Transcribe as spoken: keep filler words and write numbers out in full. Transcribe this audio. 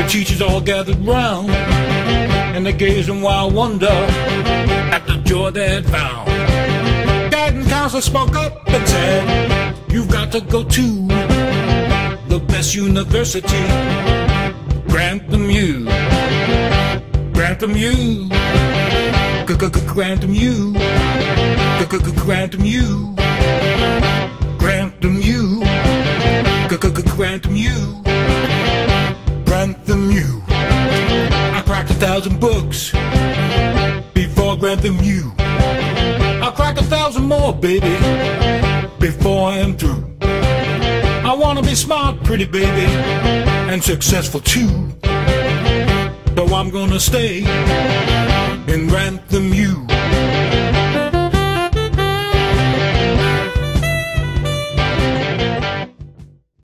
teachers all gathered round, and they gazed in wild wonder at the joy they had found. Guidance counselor spoke up and said, you've got to go to the best university, Grantham U. Grantham U. Grantham U. Grantham U. Grantham U. Grantham U. Grantham U. I cracked a thousand books before Grantham U. I'll crack a thousand more, baby, before I am through. I wanna be smart, pretty baby, and successful too. So I'm gonna stay in Grantham U.